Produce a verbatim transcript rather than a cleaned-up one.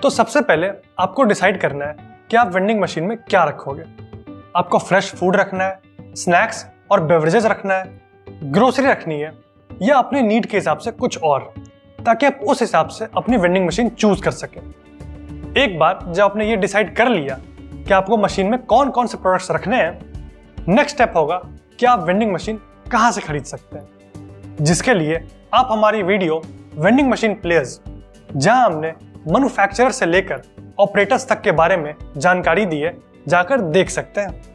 तो सबसे पहले आपको डिसाइड करना है कि आप वेंडिंग मशीन में क्या रखोगे। आपको फ्रेश फूड रखना है, स्नैक्स और बेवरेजेस रखना है, ग्रोसरी रखनी है, या अपने नीड के हिसाब से कुछ और, ताकि आप उस हिसाब से अपनी वेंडिंग मशीन चूज कर सकें। एक बार जब आपने ये डिसाइड कर लिया कि आपको मशीन में कौन कौन से प्रोडक्ट्स रखने हैं, नेक्स्ट स्टेप होगा कि आप वेंडिंग मशीन कहाँ से खरीद सकते हैं, जिसके लिए आप हमारी वीडियो वेंडिंग मशीन प्लेयर्स, जहां हमने मैन्युफैक्चरर से लेकर ऑपरेटर्स तक के बारे में जानकारी दी है, जाकर देख सकते हैं।